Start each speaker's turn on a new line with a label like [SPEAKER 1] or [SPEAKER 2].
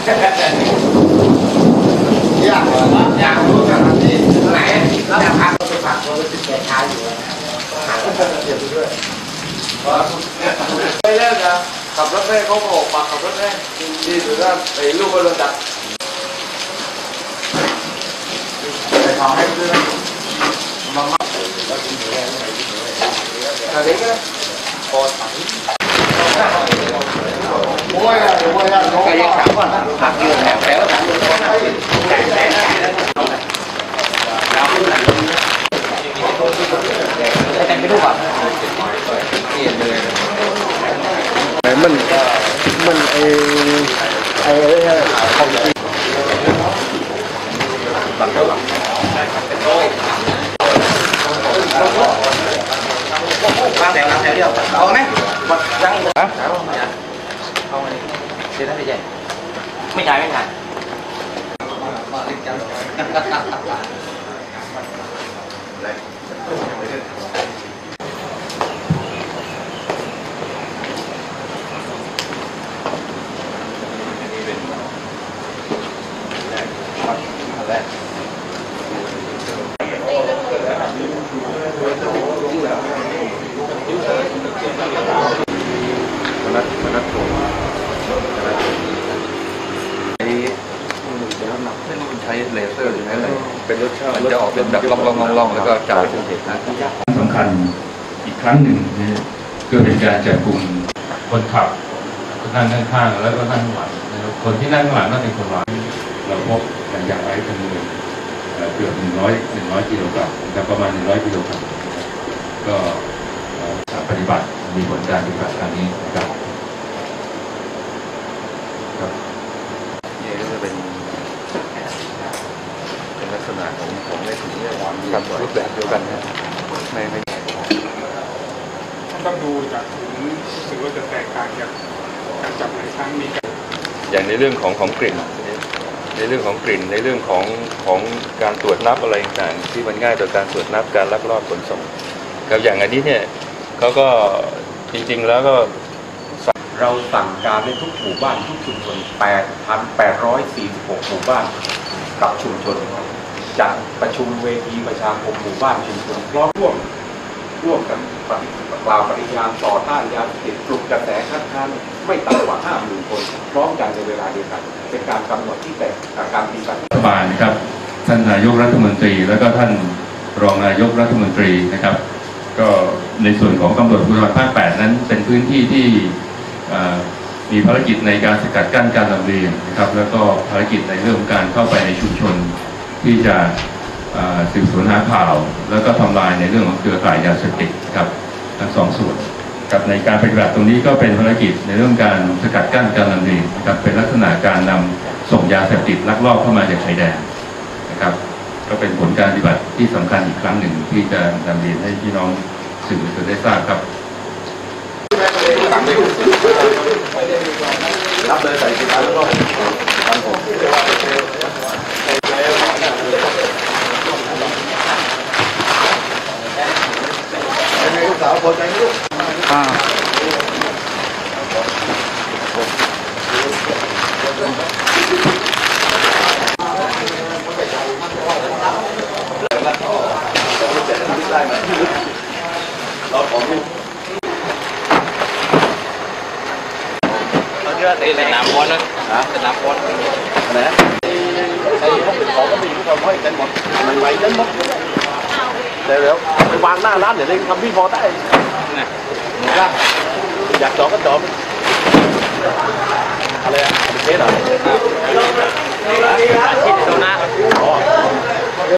[SPEAKER 1] อยากรู้กันที่ไหนแล้วอยากพาไปฝากตัวติดแก่ชายอยู่เดี๋ยวด้วยไม่เล่นนะขับรถแม่เขาบอกมาขับรถแม่ดีสุดแล้วไอ้ลูกก็โดนจับไปทำให้เพื่อนมาอะไรกันปอดโอ้ยก็ยังถามก่อนผักยืนแถวถามดูแต่ไม่รู้ป่ะมันไอ้ของจริงบังคับมาแถวเดียวเอาไหมยังเอาไงเสียได้ไม่ใช่ไม่จ่ายใช้เลเซอร์หรืออะไรเป็นรถช่างมันจะออกเป็นแบบล่องแล้วก็จ่ายเป็นเหตุนะ
[SPEAKER 2] สำคัญอีกครั้งหนึ่งก็เป็นการจับกลุ่มคนขับนั่งข้างๆแล้วก็นั่งข้างหลังคนที่นั่งข้างหลังนั่นเป็นคนร้ายเราพบอย่างไอซ์จำนวนเกือบ100กิโลกรัมนะครับประมาณ100กิโลกรัมก็ปฏิบัติมีผลการปฏิบัติครั้งนี้นะครับ
[SPEAKER 1] นี่ก็จะเป็นลักษณะของในถุงเนี่ยกับรูปแบบเดียวกันนะไม่
[SPEAKER 3] ต้องดูจากรู้สึกว่าจะแตกต่างจากการจับในครั้งนี้
[SPEAKER 2] อย่างในเรื่องของกลิ่นในเรื่องของกลิ่นในเรื่องของการตรวจนับอะไรต่างๆที่มันง่ายต่อการตรวจนับการลักลอบขนส่งครับอย่างอันนี้เนี่ยเขาก็จริงๆแล้วก็
[SPEAKER 4] เราสั่งการในทุกหมู่บ้านทุกชุมชน 8,846 หมู่บ้านกับชุมชนจัดประชุมเวทีประชาคมหมู่บ้านชุมชนพร้อมร่วมกันกล่าวปฏิญาณต่อต้านยาเสพติดปลุกกระแสคัดค้านไม่ต่ำกว่า 50,000 คนพร้อมกันในเวลาเดียวกันเป็นการกำหนดที่แตกการปฏิบัติ
[SPEAKER 2] รัฐบาลนะครับท่านนายกรัฐมนตรีแล้วก็ท่านรองนายกรัฐมนตรีนะครับก็ในส่วนของตำรวจภูธรภาค 8 นั้นเป็นพื้นที่ที่มีภารกิจในการสกัดกั้นการลำเลียงนะครับแล้วก็ภารกิจในเรื่องการเข้าไปในชุมชนที่จะสืบสวนหาข่าวแล้วก็ทำลายในเรื่องของเครือข่ายยาเสพติดครับทั้งสองส่วนกับในการปฏิบัติตรงนี้ก็เป็นภารกิจในเรื่องการสกัดกั้นการลำเลียงนะครับเป็นลักษณะการนำส่งยาเสพติดลักลอบเข้ามาจากชายแดนนะครับก็เป็นผลการปฏิบัติที่สำคัญอีกครั้งหนึ่งที่จะนำเรียนให้พี่น้องสื่อมวลชนได้ทราบครับ
[SPEAKER 1] รับเลยใส่สินค้าแล้วก็ทำผมเป็นไงลูกสาวพอใจไหมลูกเราขอลูกสนามบอลนะสนามบอลอะไรนะไอ้พวกเป็นของก็มีทุกคนให้เต็มหมดมันไหวเต็มหมดเดี๋ยวไปวางหน้าร้านเดี๋ยวได้ทำพี่พอได้นะอยากจอดก็จอดอะไรอ่ะเป็นเทสเหรอ